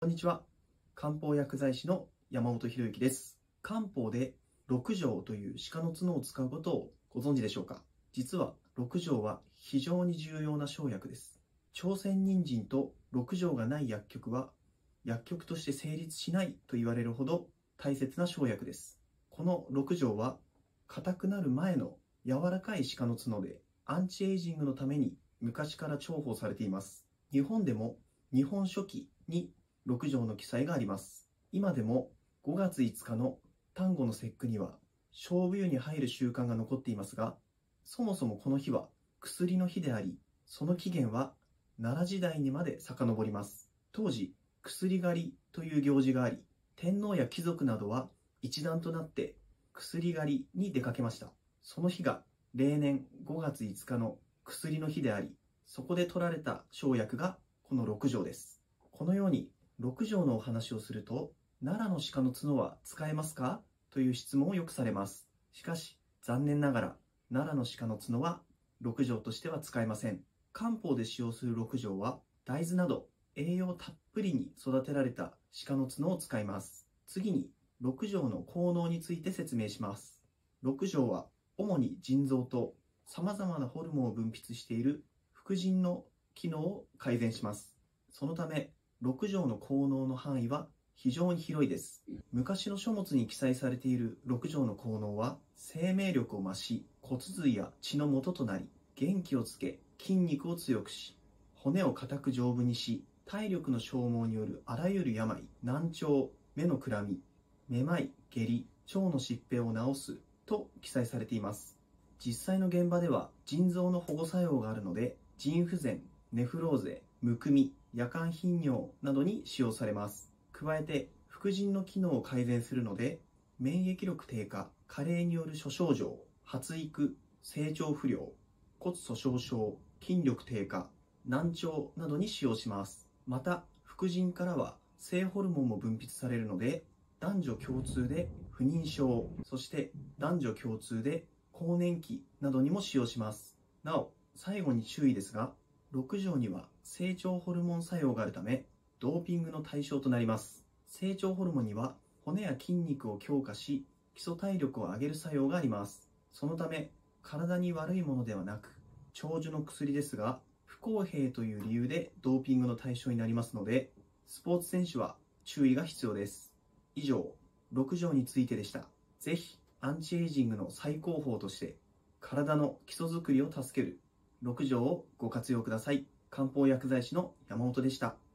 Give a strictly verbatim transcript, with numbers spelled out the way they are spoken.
こんにちは。漢方薬剤師の山本博之です。漢方で六条という鹿の角を使うことをご存知でしょうか？実は六条は非常に重要な生薬です。朝鮮人参と六条がない薬局は薬局として成立しないと言われるほど大切な生薬です。この六条は硬くなる前の柔らかい鹿の角でアンチエイジングのために昔から重宝されています。日本でも日本書紀に六条の記載があります。今でもごがついつかの端午の節句には菖蒲湯に入る習慣が残っていますが、そもそもこの日は薬の日であり、その起源は奈良時代にまで遡ります。当時、薬狩りという行事があり、天皇や貴族などは一団となって薬狩りに出かけました。その日が例年ごがついつかの薬の日であり、そこで取られた生薬がこの六条です。このように六条のお話をすると、奈良の鹿の角は使えますかという質問をよくされます。しかし、残念ながら奈良の鹿の角は六条としては使えません。漢方で使用する六条は大豆など栄養たっぷりに育てられた鹿の角を使います。次に六条の効能について説明します。六条は主に腎臓とさまざまなホルモンを分泌している副腎の機能を改善します。そのため六条の効能の範囲は非常に広いです。昔の書物に記載されている六条の効能は、生命力を増し、骨髄や血の元となり、元気をつけ、筋肉を強くし、骨を硬く丈夫にし、体力の消耗によるあらゆる病、難聴、目のくらみ、めまい、下痢、腸の疾病を治すと記載されています。実際の現場では腎臓の保護作用があるので、腎不全、ネフローゼ、むくみ、夜間頻尿などに使用されます。加えて、副腎の機能を改善するので、免疫力低下、加齢による諸症状、発育、成長不良、骨粗鬆症、筋力低下、難聴などに使用します。また、副腎からは性ホルモンも分泌されるので、男女共通で不妊症、そして男女共通で更年期などにも使用します。なお、最後に注意ですが、六条には成長ホルモン作用があるため、ドーピングの対象となります。成長ホルモンには骨や筋肉を強化し、基礎体力を上げる作用があります。そのため、体に悪いものではなく、長寿の薬ですが、不公平という理由でドーピングの対象になりますので、スポーツ選手は注意が必要です。以上、六条についてでした。ぜひ、アンチエイジングの最高峰として、体の基礎づくりを助ける六条をご活用ください。漢方薬剤師の山本でした。